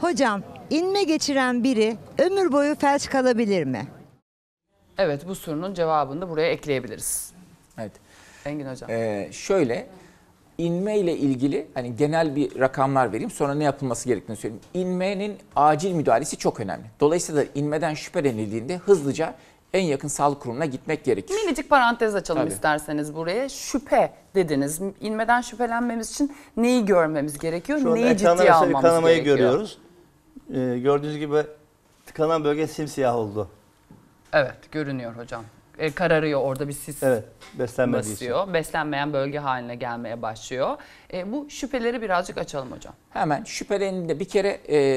Hocam, inme geçiren biri ömür boyu felç kalabilir mi? Evet, bu sorunun cevabını da buraya ekleyebiliriz. Evet. Engin Hocam. Şöyle, inme ile ilgili hani genel bir rakamlar vereyim, sonra ne yapılması gerektiğini söyleyeyim. İnmenin acil müdahalesi çok önemli. Dolayısıyla inmeden şüphelenildiğinde hızlıca en yakın sağlık kurumuna gitmek gerekir. Minicik parantez açalım Tabii. isterseniz buraya. Şüphe dediniz. İnmeden şüphelenmemiz için neyi görmemiz gerekiyor? Şu Neyi anda ciddiye ekranda mesela bir almamız kanamayı gerekiyor? görüyoruz. Gördüğünüz gibi tıkanan bölge simsiyah oldu. Evet, görünüyor hocam. Kararıyor, orada bir sis Evet, beslenmediği için. basıyor. Beslenmeyen bölge haline gelmeye başlıyor. Bu şüpheleri birazcık açalım hocam. Hemen şüphelendiğinde bir kere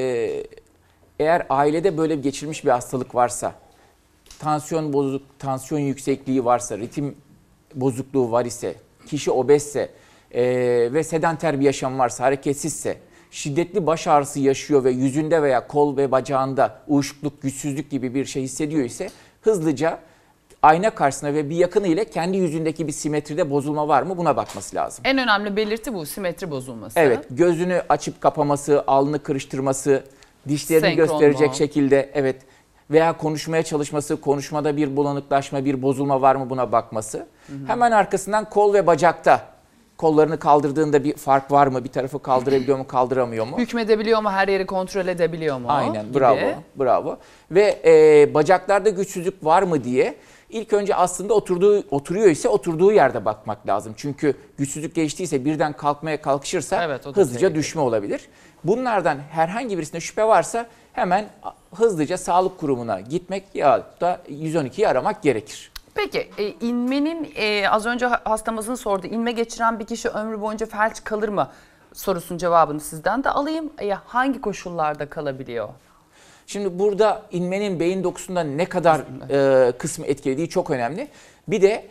eğer ailede böyle geçirmiş bir hastalık varsa, tansiyon bozuk, tansiyon yüksekliği varsa, ritim bozukluğu var ise, kişi obezse ve sedanter bir yaşam varsa, hareketsizse, şiddetli baş ağrısı yaşıyor ve yüzünde veya kol ve bacağında uyuşukluk, güçsüzlük gibi bir şey hissediyor ise hızlıca ayna karşısına ve bir yakını ile kendi yüzündeki bir simetride bozulma var mı buna bakması lazım. En önemli belirti bu, simetri bozulması. Evet, gözünü açıp kapaması, alnını kırıştırması, dişlerini Senkron gösterecek mu? şekilde, evet, veya konuşmaya çalışması, konuşmada bir bulanıklaşma, bir bozulma var mı buna bakması. Hemen arkasından kol ve bacakta kollarını kaldırdığında bir fark var mı? Bir tarafı kaldırabiliyor mu, kaldıramıyor mu? Hükmedebiliyor mu, her yeri kontrol edebiliyor mu? Aynen, gibi. bravo, bravo. Ve bacaklarda güçsüzlük var mı diye ilk önce aslında oturuyor ise oturduğu yerde bakmak lazım. Çünkü güçsüzlük geçtiyse birden kalkmaya kalkışırsa Evet, o da hızlıca tehlikeli. düşme olabilir. Bunlardan herhangi birisinde şüphe varsa hemen hızlıca sağlık kurumuna gitmek ya da 112'yi aramak gerekir. Peki inmenin az önce hastamızın sorduğu inme geçiren bir kişi ömrü boyunca felç kalır mı sorusunun cevabını sizden de alayım. Hangi koşullarda kalabiliyor? Şimdi burada inmenin beyin dokusunda ne kadar kısmı etkilediği çok önemli. Bir de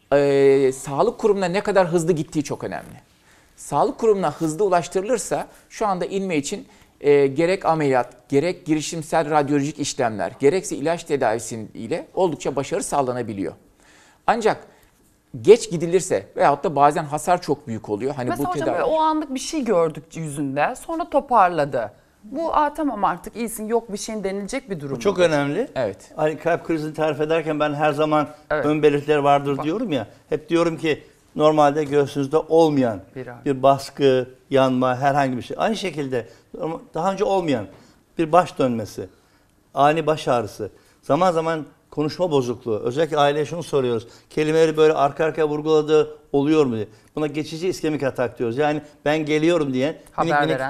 sağlık kurumuna ne kadar hızlı gittiği çok önemli. Sağlık kurumuna hızlı ulaştırılırsa şu anda inme için gerek ameliyat, gerek girişimsel radyolojik işlemler, gerekse ilaç tedavisiyle oldukça başarı sağlanabiliyor. Ancak geç gidilirse veyahut da bazen hasar çok büyük oluyor. Hani Mesela bu hocam tedavi... böyle o anlık bir şey gördük yüzünde, sonra toparladı. Bu tamam artık iyisin, yok bir şeyin denilecek bir durum. Bu çok mudur? önemli. Evet. Hani kalp krizini tarif ederken ben her zaman Evet. ön belirtiler vardır diyorum ya. Hep diyorum ki normalde göğsünüzde olmayan bir baskı, yanma, herhangi bir şey. Aynı şekilde daha önce olmayan bir baş dönmesi, ani baş ağrısı, zaman zaman konuşma bozukluğu. Özellikle aileye şunu soruyoruz. Kelimeleri böyle arka arkaya vurguladığı oluyor mu diye. Buna geçici iskemik atak diyoruz. Yani ben geliyorum diyen Haber veren.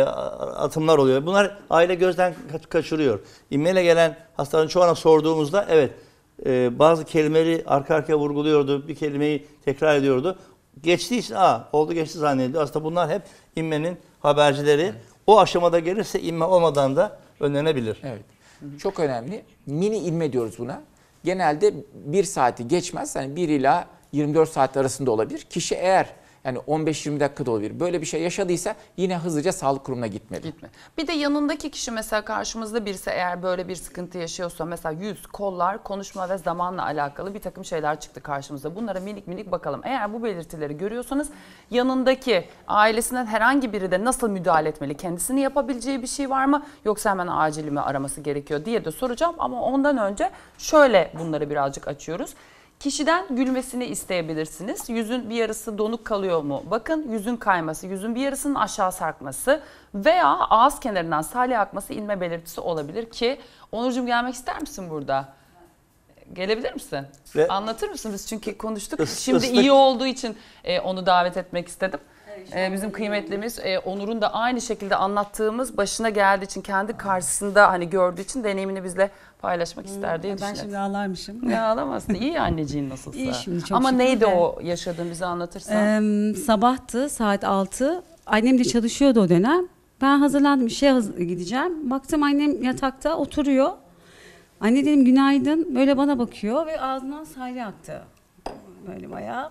atımlar oluyor. Bunlar aile gözden kaçırıyor. İnmeyle gelen hastaların çoğuna sorduğumuzda evet bazı kelimeleri arka arkaya vurguluyordu. Bir kelimeyi tekrar ediyordu. Geçtiği için oldu geçti zannediyor. Aslında bunlar hep inmenin habercileri. Evet. O aşamada gelirse inme olmadan da önlenebilir. Evet. Çok önemli. Mini inme diyoruz buna. Genelde 1 saati geçmez. Yani 1 ila 24 saat arasında olabilir. Kişi eğer yani 15-20 dakikada olabilir. Böyle bir şey yaşadıysa yine hızlıca sağlık kurumuna gitmeli. Bir de yanındaki kişi mesela karşımızda birisi eğer böyle bir sıkıntı yaşıyorsa mesela yüz, kollar, konuşma ve zamanla alakalı bir takım şeyler çıktı karşımıza. Bunlara minik minik bakalım. Eğer bu belirtileri görüyorsanız yanındaki ailesinden herhangi biri de nasıl müdahale etmeli? Kendisini yapabileceği bir şey var mı? Yoksa hemen acil mi araması gerekiyor diye de soracağım. Ama ondan önce şöyle bunları birazcık açıyoruz. Kişiden gülmesini isteyebilirsiniz. Yüzün bir yarısı donuk kalıyor mu? Bakın yüzün kayması, yüzün bir yarısının aşağı sarkması veya ağız kenarından salya akması inme belirtisi olabilir ki Onurcuğum gelmek ister misin burada? Gelebilir misin? Anlatır mısın? Biz çünkü konuştuk. Şimdi iyi olduğu için onu davet etmek istedim. Bizim kıymetlimiz Onur'un da aynı şekilde anlattığımız başına geldiği için kendi karşısında hani gördüğü için deneyimini bizle paylaşmak ister diye düşünüyorum. Ben şimdi ağlarmışım. Ya ağlamazsın. İyi anneciğin nasılsa. İyi şimdi çok Ama şükür neydi de. o yaşadığın bize anlatırsan? Sabahtı saat 6. Annem de çalışıyordu o dönem. Ben hazırlandım işe gideceğim. Baktım annem yatakta oturuyor. Anne dedim günaydın. Böyle bana bakıyor ve ağzından salya aktı. Böyle bayağı.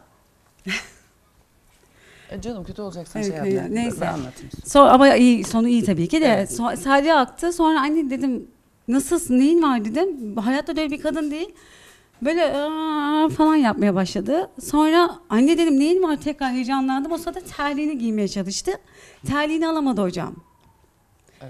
Canım kötü olacaksan Evet, şey yapma. neyse. Ben anlatayım. Sonra, ama iyi, sonu iyi tabii ki de. Evet. Salya aktı. Sonra anne dedim nasılsın, neyin var dedim. Hayatta böyle bir kadın değil. Böyle falan yapmaya başladı. Sonra anne dedim neyin var, tekrar heyecanlandım. O sırada terliğini giymeye çalıştı. Terliğini alamadı hocam. Evet.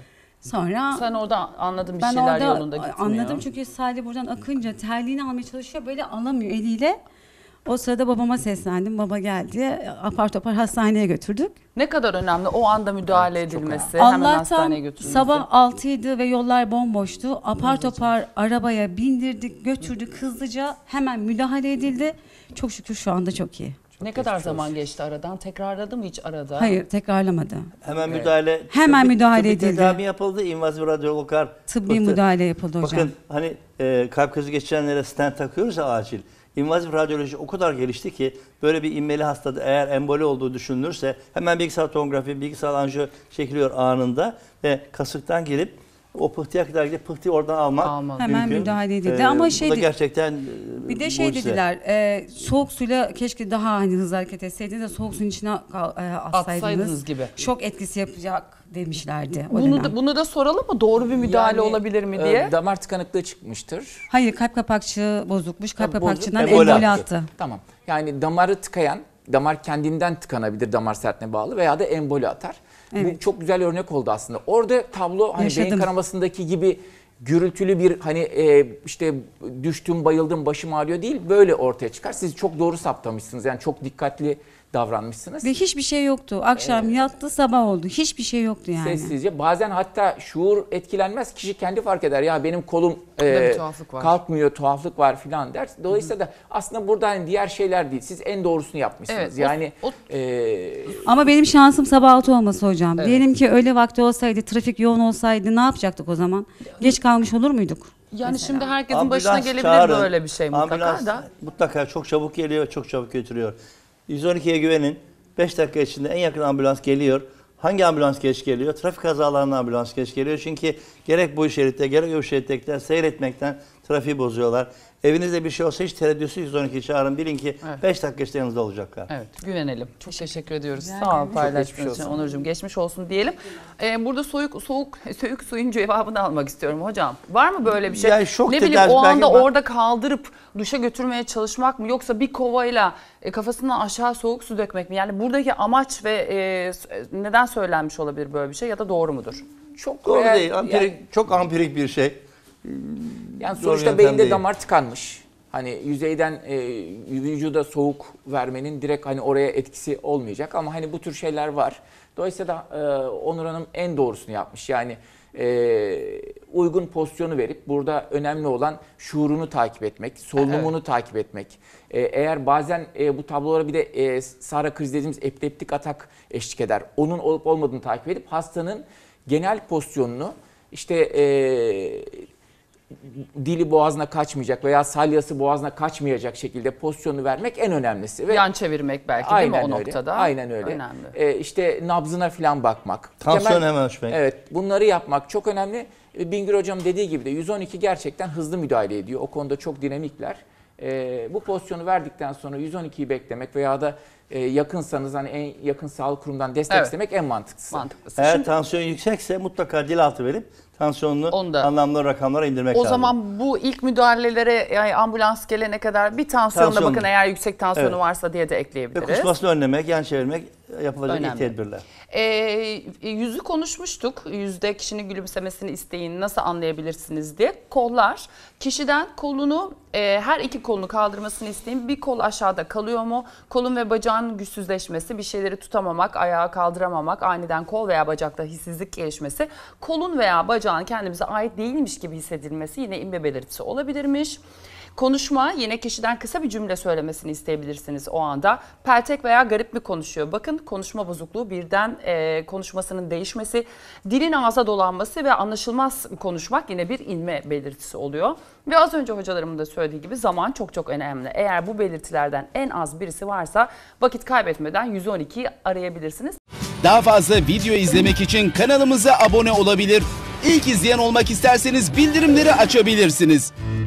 Sonra Sen orada anladın bir ben şeyler orada yolunda gitmiyor. anladım çünkü Salih buradan akınca terliğini almaya çalışıyor, böyle alamıyor eliyle. O sırada babama seslendim. Baba geldi. Apar topar hastaneye götürdük. Ne kadar önemli o anda müdahale edilmesi, hemen hastaneye Allah'tan götürülmesi. sabah 6'ydı ve yollar bomboştu. Apar topar arabaya bindirdik, götürdük hızlıca. Hemen müdahale edildi. Çok şükür şu anda çok iyi. Ne kadar zaman geçti aradan? Tekrarladı mı hiç arada? Hayır, tekrarlamadı. Hemen müdahale. Hemen müdahale tıbbi edildi. tedavi yapıldı. İnvazif radyologlar. Tıbbi müdahale yapıldı hocam. Bakın hani kalp krizi geçirenlere stent takıyoruz ya acil. İnvazif radyoloji o kadar gelişti ki böyle bir inmeli hastada eğer emboli olduğu düşünülürse hemen bilgisayar tomografi, bilgisayar anjiyo çekiliyor anında ve kasıktan girip o pıhtıya kadar gidip pıhtıyı oradan almak Hemen mümkün. müdahale edildi ama bu da gerçekten bir de şey mucize. dediler, soğuk suyla keşke daha hani hızlı hareket etseydiniz de soğuk suyun içine atsaydınız. Atsaydınız gibi. Şok etkisi yapacak demişlerdi o dönem. Bunu da soralım mı? Doğru bir müdahale Yani, olabilir mi diye? Damar tıkanıklığı çıkmıştır. Hayır, kalp kapakçığı bozukmuş. Kalp Bozuk, kapakçığından emboli emboli attı. attı. Tamam. Yani damarı tıkayan, damar kendinden tıkanabilir damar sertliğine bağlı veya da emboli atar. Evet. Bu çok güzel örnek oldu aslında. Orada tablo hani beyin Yaşadım. kanamasındaki gibi gürültülü bir hani işte düştüm, bayıldım, başım ağrıyor değil, böyle ortaya çıkar. Siz çok doğru saptamışsınız. Yani çok dikkatli davranmışsınız. Ve hiçbir şey yoktu. Akşam yattı, sabah oldu. Hiçbir şey yoktu yani. Sessizce. Bazen hatta şuur etkilenmez. Kişi kendi fark eder. Ya benim kolum bir tuhaflık var. kalkmıyor, tuhaflık var filan der. Dolayısıyla da aslında burada hani diğer şeyler değil. Siz en doğrusunu yapmışsınız. Evet, Yani Ama benim şansım sabah 6 olması hocam. Diyelim ki öğle vakti olsaydı, trafik yoğun olsaydı ne yapacaktık o zaman? Geç kalmış olur muyduk? Yani şimdi herkesin Ambulans başına gelebilir çağırın. böyle bir şey mutlaka Ambulans da. mutlaka çok çabuk geliyor, çok çabuk götürüyor. 112'ye güvenin. 5 dakika içinde en yakın ambulans geliyor. Hangi ambulans geç geliyor? Trafik kazalarına ambulans geç geliyor. Çünkü gerek bu şeritte gerek o şerittekiler seyretmekten trafiği bozuyorlar. Evinizde bir şey olsa hiç tereddütsüz 112'yi çağırın. Bilin ki 5 dakika içinde yanınızda olacaklar. Evet, güvenelim. Çok teşekkür ediyoruz. Rica Sağ ol ederim. paylaştığınız Geçmiş için olsun. Onurcuğum. Geçmiş olsun diyelim. Burada soğuk suyun cevabını almak istiyorum hocam. Var mı böyle bir şey? Yani şok ne bileyim tedavisi o anda belki orada kaldırıp duşa götürmeye çalışmak mı yoksa bir kovayla kafasından aşağı soğuk su dökmek mi? Yani buradaki amaç ve neden söylenmiş olabilir böyle bir şey ya da doğru mudur? çok Doğru real- değil. Çok ampirik bir şey. Yani Doğru sonuçta yöntem beyinde değil. damar tıkanmış. Hani yüzeyden vücuda soğuk vermenin direkt hani oraya etkisi olmayacak ama hani bu tür şeyler var. Dolayısıyla da Onur Hanım en doğrusunu yapmış. Yani uygun pozisyonu verip burada önemli olan şuurunu takip etmek, solunumunu takip etmek. Eğer bazen bu tablolara bir de Sara kriz dediğimiz epileptik atak eşlik eder. Onun olup olmadığını takip edip hastanın genel pozisyonunu işte dili boğazına kaçmayacak veya salyası boğazına kaçmayacak şekilde pozisyonu vermek en önemlisi. Ve Yan çevirmek belki değil mi o öyle, noktada? Aynen öyle. Önemli. İşte nabzına falan bakmak. Tansiyon hemen ölçmek. Evet, bunları yapmak çok önemli. Bingöl Hocam dediği gibi de 112 gerçekten hızlı müdahale ediyor. O konuda çok dinamikler. Bu pozisyonu verdikten sonra 112'yi beklemek veya da yakınsanız hani en yakın sağlık kurumundan destek istemek en mantıklısı. Mantıklısı. Eğer Şimdi tansiyon yüksekse mutlaka dil altı verip tansiyonunu Onu da- anlamlı rakamlara indirmek o lazım. zaman bu ilk müdahalelere yani ambulans gelene kadar bir tansiyonuna Tansiyon. bakın eğer yüksek tansiyonu Evet. varsa diye de Ve ekleyebiliriz. kusmasını önlemek, yan çevirmek yapılacak ilk Önemli. tedbirler. Yüzü konuşmuştuk. Yüzde kişinin gülümsemesini isteyin nasıl anlayabilirsiniz diye. Kollar. Kişiden kolunu her iki kolunu kaldırmasını isteyin. Bir kol aşağıda kalıyor mu? Kolun ve bacağın güçsüzleşmesi, bir şeyleri tutamamak, ayağı kaldıramamak, aniden kol veya bacakta hissizlik gelişmesi, kolun veya bacağın kendimize ait değilmiş gibi hissedilmesi yine inme belirtisi olabilirmiş. Konuşma, yine kişiden kısa bir cümle söylemesini isteyebilirsiniz o anda. Peltek veya garip mi konuşuyor? Bakın konuşma bozukluğu birden konuşmasının değişmesi, dilin ağza dolanması ve anlaşılmaz konuşmak yine bir inme belirtisi oluyor. Ve az önce hocalarımın da söylediği gibi zaman çok çok önemli. Eğer bu belirtilerden en az birisi varsa vakit kaybetmeden 112'yi arayabilirsiniz. Daha fazla video izlemek için kanalımıza abone olabilir. İlk izleyen olmak isterseniz bildirimleri açabilirsiniz.